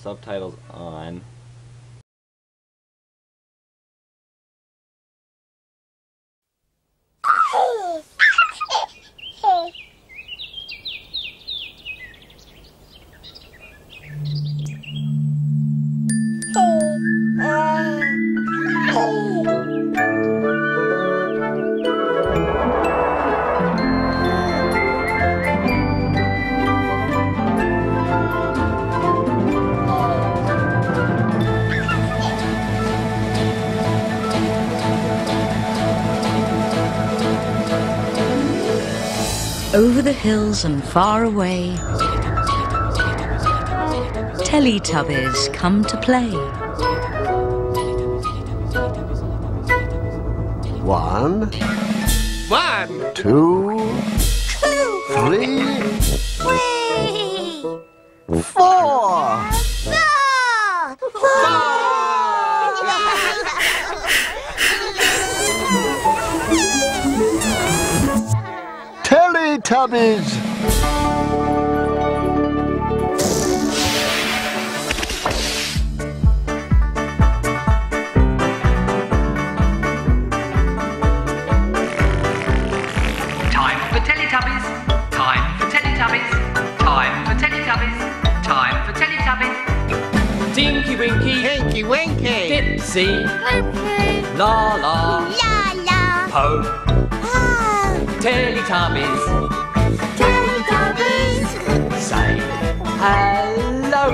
subtitles on. Over the hills and far away, Teletubbies come to play. One, two, three, four. Teletubbies! Time for Teletubbies. Time for Teletubbies. Time for Teletubbies. Time for Teletubbies. Tinky Winky, Tinky Winky, Dipsy, La La, La la. Po, Ah. Teletubbies. Teletubbies. Say hello.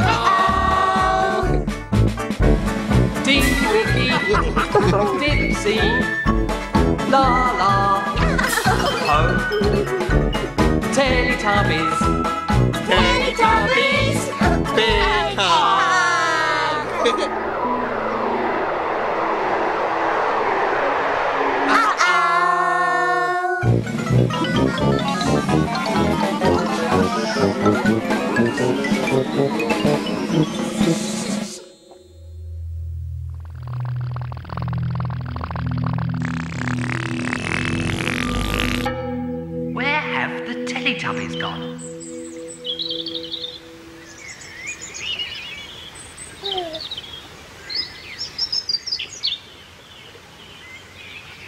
Tinky Winky, Dipsy, La La, Po, Teletubbies. Teletubbies. big Uh-oh.